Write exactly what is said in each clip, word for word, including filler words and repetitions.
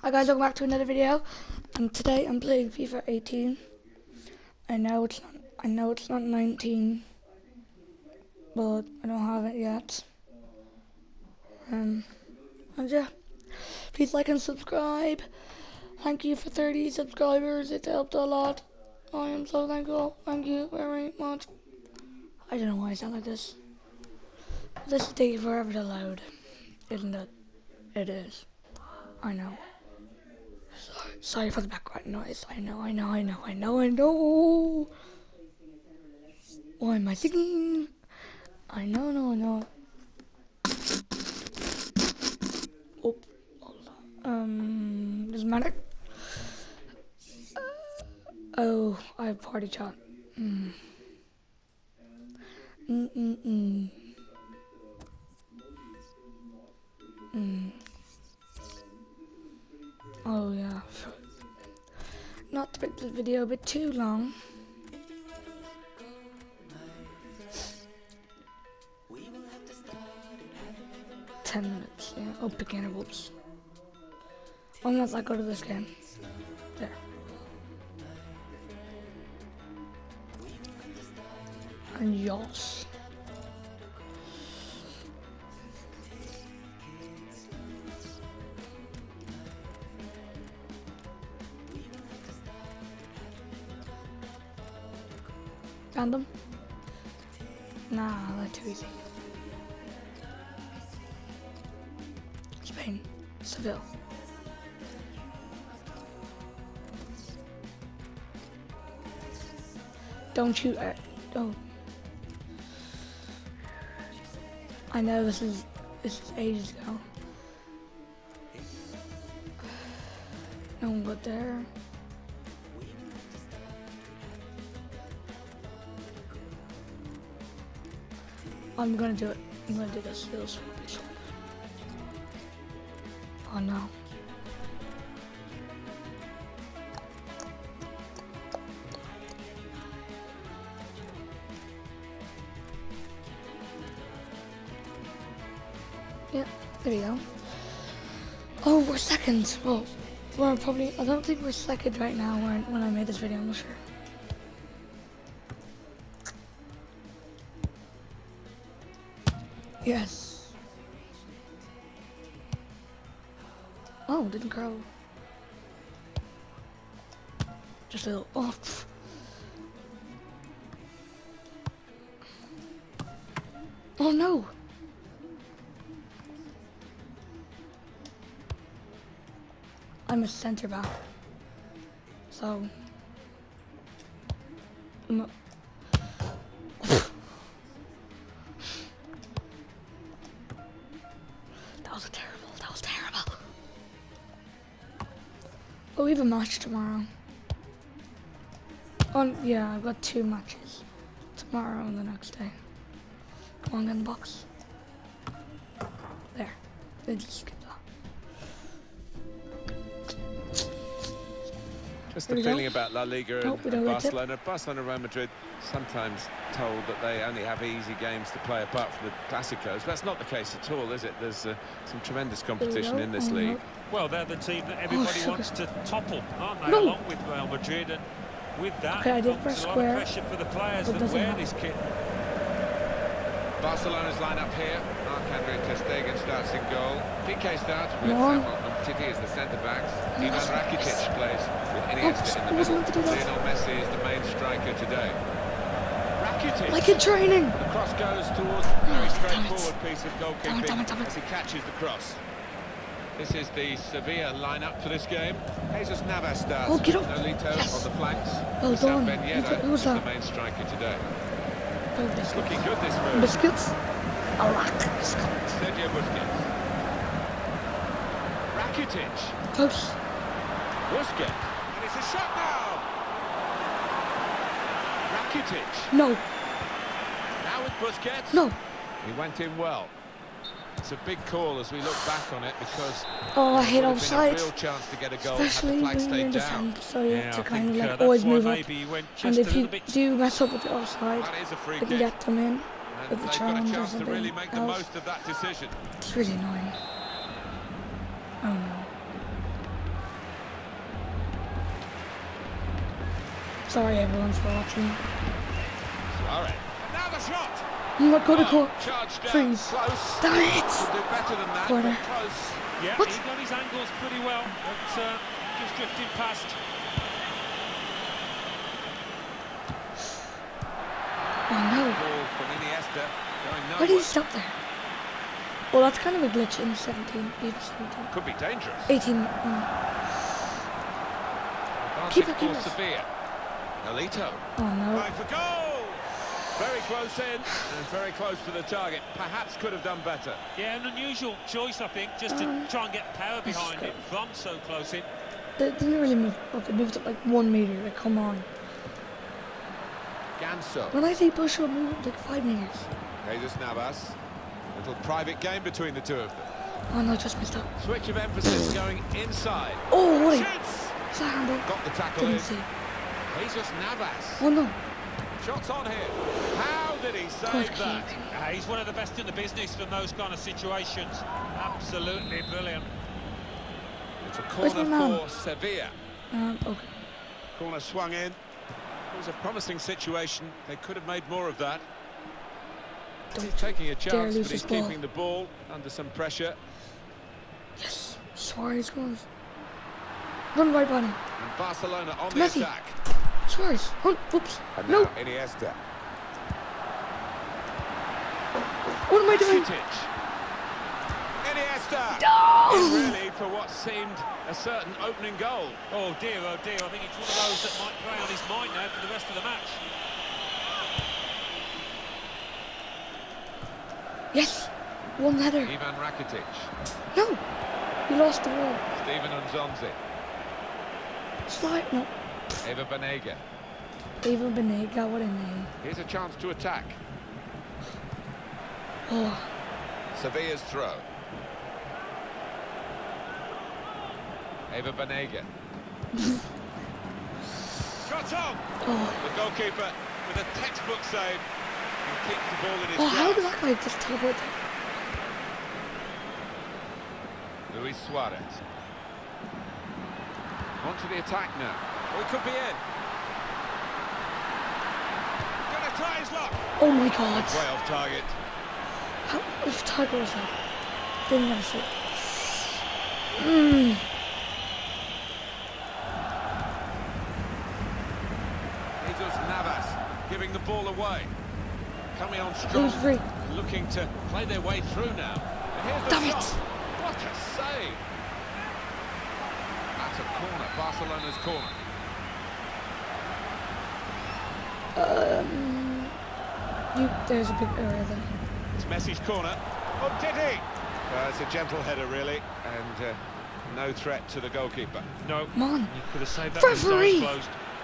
Hi guys, welcome back to another video. And today I'm playing FIFA eighteen. I know it's not, I know it's not nineteen, but I don't have it yet. Um, and yeah, please like and subscribe. Thank you for thirty subscribers. It's helped a lot. I am so thankful. Thank you very much. I don't know why I sound like this. This is taking forever to load, isn't it? It is. I know. Sorry, sorry for the background noise. I know, I know, I know, I know, I know. Why am I singing? I know, no, I know. Oh, um, doesn't matter. Uh, oh, I have party chat. Mm. Mm mm mm. Mm. Oh yeah. Not to make this video a bit too long. Ten minutes, yeah. Oh, pick intervals. Unless I go to this game. There. And yos. Found them? Nah, that's too easy. Spain, Seville. Don't shoot at. Oh. I know this is this is ages ago. No one got there. I'm gonna do it. I'm gonna do this. This will be short. Oh no. Yep, there we go. Oh, we're second. Well, we're probably, I don't think we're second right now when, when I made this video, I'm not sure. Yes. Oh, didn't grow. Just a little, oh. Pff. Oh no. I'm a center back, so I'm a that was terrible. That was terrible. Oh, we have a match tomorrow. Oh yeah, I've got two matches tomorrow and the next day. Come on, get in the box. There. They just skip that. Just the feeling go. about La Liga and, oh, and Barcelona. Barcelona and Real Madrid sometimes told that they only have easy games to play apart from the Clásicos. That's not the case at all, is it? There's uh, some tremendous competition in this oh, league. No. Well, they're the team that everybody oh, wants to topple, aren't they? No. Along with Real Madrid, and with that, okay, I did comes press a lot square. of pressure for the players that wear matter. this kit. Barcelona's line-up here. Marc-Andre ter Stegen starts in goal. P K starts with no. Samuel Umtiti as the centre-backs. Ivan Rakitic plays with Iniesta oh, in the middle. Lionel Messi is the main striker today. Rakitic. Like in training. The cross goes towards a very oh, straightforward piece of damn it, goalkeeping damn it, damn it. as he catches the cross. This is the Sevilla line-up for this game. Jesus Navas starts. Oh, get up. Nolito Yes. on the flanks. Well done. Ben Yedder Who was is that? the main striker today. Oh, It's looking good, this move. Biscuits. I like biscuits. Sergio Busquets. Rakitic. Close. Busquets. And it's a shot now. Rakitic. No. Now with Busquets. No. He went in well. It's a big call as we look back on it because oh, I hate it would have been a offside. real chance to get a goal Especially had the flag when you're in stayed the down. front, so you Yeah, have to I kind of think, like uh, always that's why move up. maybe he went And just if a you little bit do mess up with the offside, That is a free you can kick. get them in And with the they've got a challenge or chance to something really make the else. most of that decision. It's really annoying. Oh no. Sorry everyone for watching. Suarez. And now the shot. I'm not gonna Oh, call. charged down Freeze. close. Damn it! Could do better than that, Corner. but close. Yeah, What? he got his angles pretty well, but uh, just drifted past. Oh no. Ball from Iniesta going Why did he nowhere. stop there? Well, that's kind of a glitch in seventeen. FIFA seventeen. Could be dangerous. eighteen. Mm. Advantage Keep it, keep for it. Sevilla. Nolito. Oh no. Going for goal! Very close in and very close to the target. Perhaps could have done better. Yeah, an unusual choice, I think, just to Um, try and get power behind it from so close in. They didn't really move up. They moved up like one meter. Like, come on. Ganso. When I say push up, move up like five meters. Jesus Navas. Little private game between the two of them. Oh no, I just missed up. Switch of emphasis going inside. Oh, what a... Shoots! Is that handball? Got the tackle in. Didn't see. Jesus Navas. Oh no. Shots on here. How did he Good save that? keeping. Uh, he's one of the best in the business from those kind of situations. Absolutely brilliant. It's a Where's corner my man? for Sevilla. Um, okay. Corner swung in. It was a promising situation. They could have made more of that. Don't He's taking a dare chance, lose but he's this ball. keeping the ball under some pressure. Yes. Suarez scores. Run right by him. And Barcelona on Messi. the attack. Suarez. Run. Whoops. And No. now Iniesta. What am I doing? Rakitic. Iniesta. No! Really, for what seemed a certain opening goal. Oh dear, oh dear, I think it's one of those that might play on his mind now for the rest of the match. Yes. One header. Ivan Rakitic. No. We lost the ball. Steven Nzonzi. Slide. No. Eva Banega. Eva Banega. What a name. Here's a chance to attack. Oh. Sevilla's throw. Eva Banega. Shot on! Oh. The goalkeeper with a textbook save and keeps the ball in his Oh, how did grasp. that guy just teleport there? Luis Suarez. On to the attack now. Oh, it could be in. Gonna try his luck. Oh my god. Way off target. How which target was that? Didn't even see it. Mm. Jesus Navas giving the ball away. Coming on He strong. was free. Looking to play their way through now. And here's the Damn shot. it. What a save. That's a corner. Barcelona's corner. Um, you, there's a big area there. It's Messi's corner. Oh, did he? Uh, it's a gentle header, really. And uh, no threat to the goalkeeper. No, Come on. you could have saved that with his eyes Referee. closed.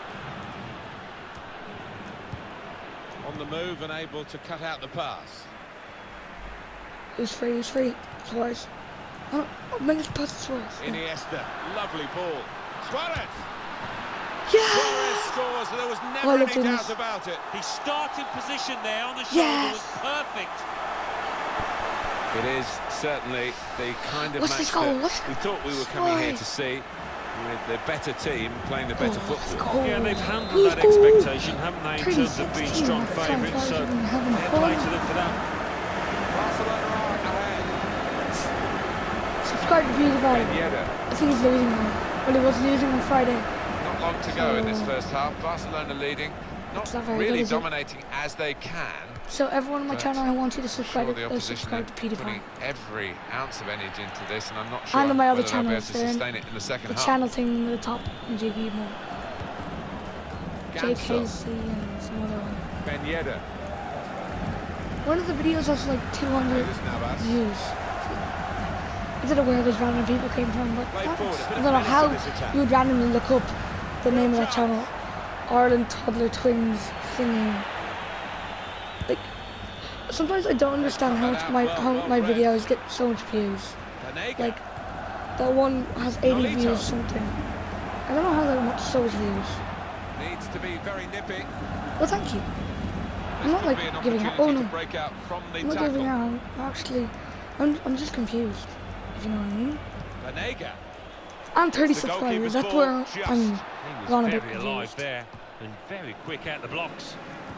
On the move and able to cut out the pass. He was free, he was free. Suarez. Oh, oh make this pass to Suarez. Yeah. Iniesta, lovely ball. Suarez! Suarez Yeah! scores, there was Oh, never I any looked in doubt this. about it. His starting position there on the shoulder Yes. was perfect. It is certainly the kind of What's match this goal? that What's we thought we were coming here Why? to see, with the better team playing the better Oh, let's football. go. Yeah, they've handled Who's that goal? expectation, haven't they, in three terms of being sixteen, strong my friend, favourites, so rather than having fair fun. play to them for that. Barcelona are ahead. Subscribe to PewDiePie. Banega. I think he's losing now. Well, he was losing on Friday. Not long to go in this So- first half. Barcelona leading. Not It's not very really good, is it? dominating as they can. So everyone on my But channel, I want you to Sure, subscribe, the uh, opposition subscribe are to PewDiePie. putting every ounce of energy into this, and I'm not sure And on my other whether they'll be able channels, to they're in sustain it in the second The half. channel thing at the top, and J K more. J K Ganso. C and some other one. Banega. One of the videos has like two hundred Jesus Navas. views. I don't know where those random people came from, but Play that's- forward, a bit I of don't know menace how in this attack. you would randomly look up the name of that channel. Ireland Toddler Twins singing. Like, sometimes I don't understand how much my how my videos get so much views. Banega. Like, that one has eighty Nolito. views something. I don't know how that much so much views. Needs to be very nippy. Well, thank you. I'm not Could like be an giving out. opportunity Oh to no, break out from the I'm not tackle. giving out. Actually, I'm I'm just confused. If you know what I mean. Banega. I'm thirty It's the subscribers. goalkeeper's That's ball, where just. I'm He gone was a bit very alive confused. there. And very quick out the blocks.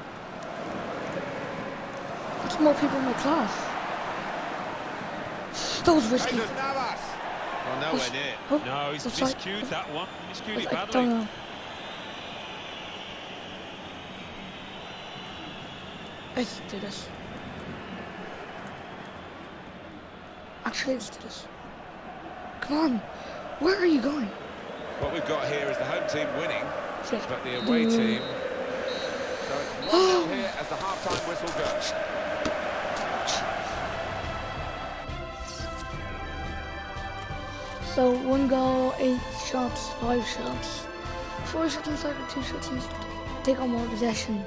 There's more people in my class. That was risky. Jesus Navas. Well, nowhere near. Oh, No, he's offside. miscued that one. Miscued it I badly. don't know. Let's do this. Actually, let's do this. Come on. Where are you going? What we've got here is the home team winning, Shit. but the away Mm. team. So it's one nil here as the half-time whistle goes. So one goal, eight shots, five shots, four shots inside, two shots inside. Take on more possession.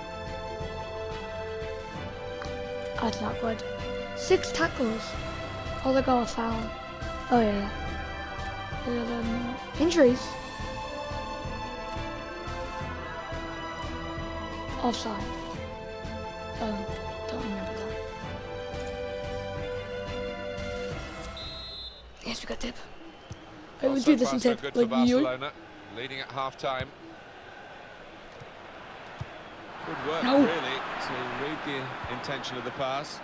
That's not good. Six tackles. Oh, they got a foul. Oh yeah. Um, injuries. Offside. Oh, don't remember that. Yes, we got tip. I Well, would so do this far, in so tip. good Like for you. Barcelona, leading at half-time. Good work, No. really, to read the intention of the pass.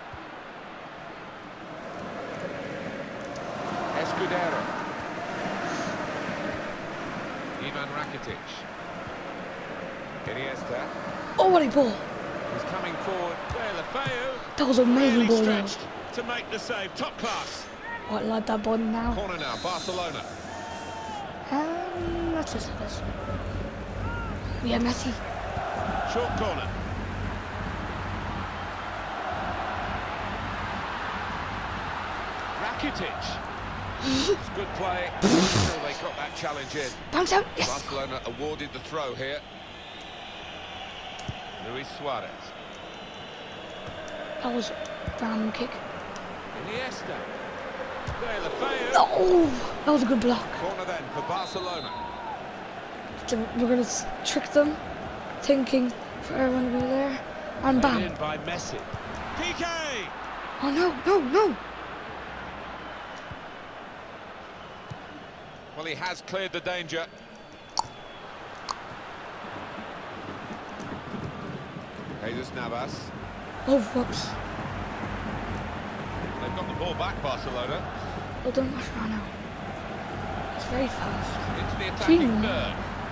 Escudero. Ivan Rakitic. Iniesta. Oh, what a ball! He's coming forward. Deulofeu That was an amazing really ball. Though. stretched to make the save. Top class. What, like that ball now? Corner now, Barcelona. Um, let's just this. Yeah, Messi. Short corner. Rakitic. It's good play. Still they got that challenge in. Bounce out. Yes. Barcelona awarded the throw here. Luis Suarez. That was a random kick. Iniesta. Deulofeu. Oh, that was a good block. Corner then for Barcelona. So we're gonna s- trick them, thinking for everyone to be there, and Played bam. in by Messi. P K. Oh no, no, no. Well, he has cleared the danger. Jesus Navas. Oh, whoops. They've got the ball back, Barcelona. Well done, Mascherano. It's very fast. Into the attacking Cheating. third.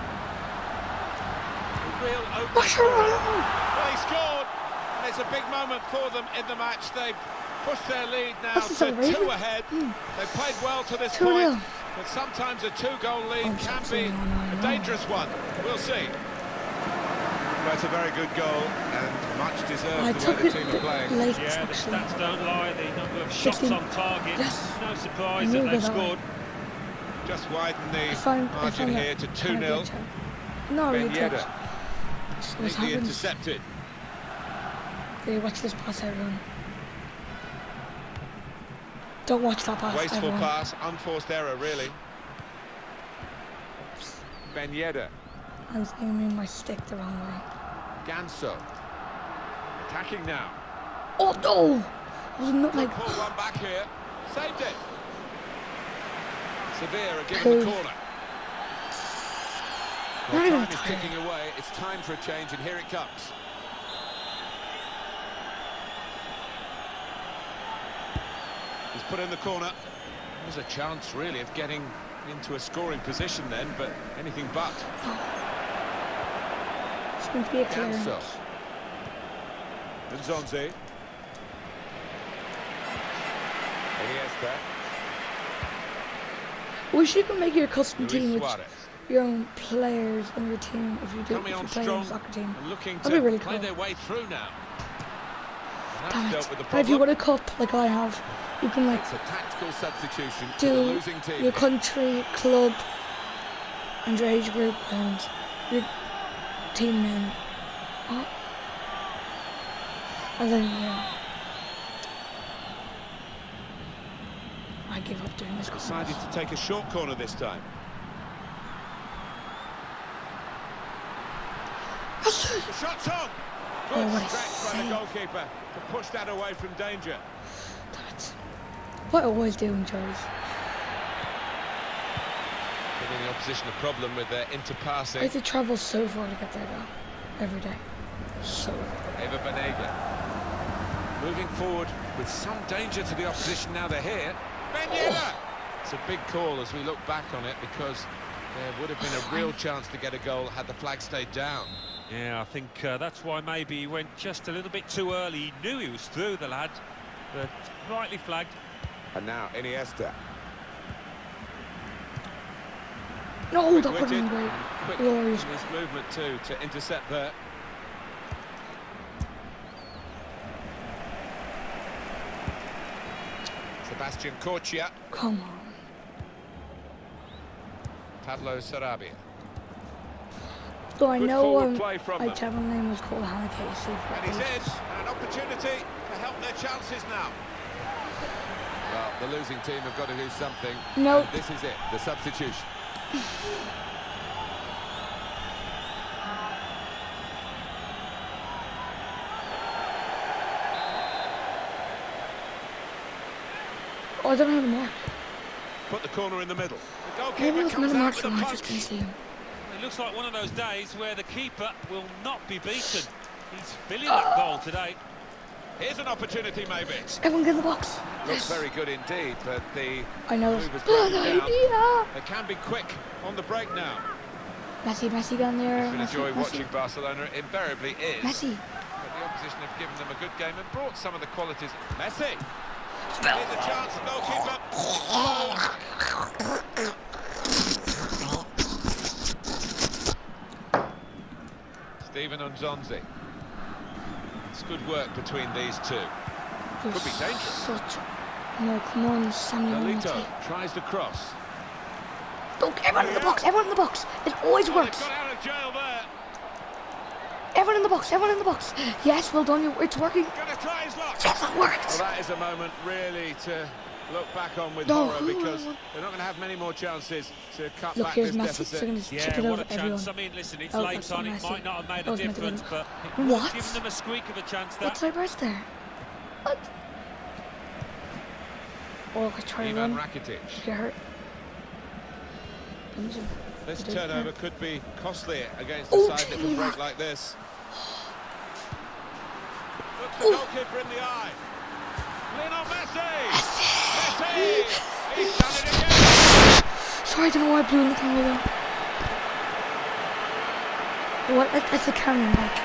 Real open. Mascherano! Well, he scored, and it's a big moment for them in the match. They've pushed their lead now That's a to celebration. two ahead. Mm. They've played well to this two point, nil. but sometimes a two-goal lead Oh, can two be nil, no, a no. dangerous one. We'll see. Well, it's a very good goal and much deserved I the took way it the team are bit playing. late, Yeah, the actually. stats don't lie. The number of shots sixteen. on target. Yes. No I surprise knew that they've that. scored. Just widen I the found, I margin found here that to kind two of nil. glitch out. No, really Ben glitch. Yedder. What's Neatly happened? intercepted. Okay, watch this pass, everyone. Don't watch that pass, Wasteful everyone. pass, unforced error, really. Ben Yedder. I was aiming my stick the wrong way. Ganso. Attacking now. Oh no! It was not like. Pull one back here. Saved it. Sevilla are given Cool. the corner. Not Well, even time is tired. ticking away. It's time for a change, and here it comes. He's put in the corner. There's a chance, really, of getting into a scoring position then, but anything but. It's going to be a Ganso. clearance. Nzonzi. Iniesta. Wish you could make your custom Luis team with Suarez. your own players on your team if you do Coming if on you're playing a strong soccer team. and looking That'd to be really play cool. their way through now. And Damn that's it. dealt with the But if you problem. win a cup like I have, you can like It's a tactical substitution to the do losing team. your country, club, and your age group, and your team name. Oh. And then, yeah. I give up doing this. Decided to take a short corner this time. The shot's on. Good Oh, what a stretch by the save. goalkeeper to push that away from danger. Damn it. What I always do, Charles. Giving the opposition a problem with their interpassing. I have to travel so far to get there though. Every day. So Eva Banega. Moving forward with some danger to the opposition now they're here. Benjela! It's a big call as we look back on it, because there would have been a real chance to get a goal had the flag stayed down. Yeah, I think uh, that's why maybe he went just a little bit too early. He knew he was through, the lad, but rightly flagged. And now Iniesta. no, that would have been great. Quick Glorious. in his movement too to intercept there. Sebastian Corchia. Come on. Pablo Sarabia. So I Good know forward um, play from my them. channel name was called Hannah Casey. And he's in. And an opportunity to help their chances now. Well, the losing team have got to do something. No. And this is it, the substitution. Oh, I don't have a mark. Put the corner in the middle. The Maybe goalkeeper it was comes meant a out mark with so a I punch. just can't see him. It looks like one of those days where the keeper will not be beaten. He's filling that goal today. Here's an opportunity, maybe. Everyone get in the box. Looks very good indeed, but the I know. move was Good broken down. idea. They can be quick on the break now. Messi, Messi down there. It's been a Messi, joy Messi. watching Barcelona. It invariably is. Messi. But the opposition have given them a good game and brought some of the qualities. Messi. Here's a chance, goalkeeper. Steven Nzonzi. It's good work between these two. You're Could be dangerous. Such... No, come on, Samuel. Nolito tries the cross. Don't everyone in the box. Everyone in the box. It always Well, works. they got out of jail there. Everyone in the box. Everyone in the box. Yes, well done. You. It's working. Gonna try his luck. Yes, that worked. Well, that is a moment really to look back on with No, horror, who- because who- they're not going to have many more chances to cut Look, back here's this Messi. deficit. They're going to Yeah, chip it what over a everyone. chance. I mean, listen, it's Oh, late that's on. It Messi. might not have made That a was meant to be difference, Messi. but it would What? have given them a squeak of a chance there. What's my breast there? What? Oh, I try to Ivan run. Rakitic. Get hurt. This It is turnover there. could be costly against a Oh, side that can Taylor. break like this. Looks the goalkeeper in the eye. Lionel Messi. Messi. He's done it again. Sorry, I don't know why I blew in the camera though. What? That, that's the camera back.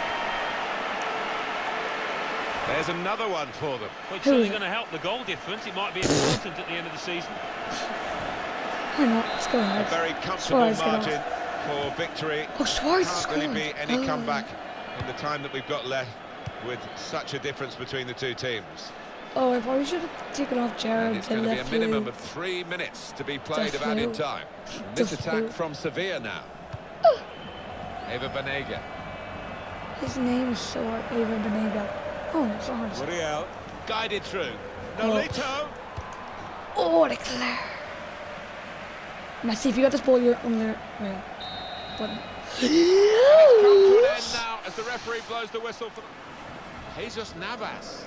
There's another one for them. Well, it's Who certainly is it? going to help the goal difference. It might be important at the end of the season. Why not? Let's go A ahead. very comfortable Suarez got margin off. for victory. Oh, Suarez Can't scored. really be any Oh. comeback in the time that we've got left with such a difference between the two teams. Oh, I probably should have taken off And Jared. it's The going to be a left minimum blue. of three minutes to be played of Just added blue. time. And this Just attack blue. from Sevilla now. Eva Banega. His name is so hard. Ava Benega. Oh, it's so hard. Muriel guided through. Nolito. Oh, the Claire. Messi, if you got this ball, you're on the rail. Button. Come to an end now as the referee blows the whistle for Jesus Navas.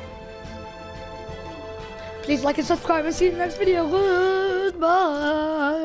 Please like and subscribe and see you in the next video. Goodbye.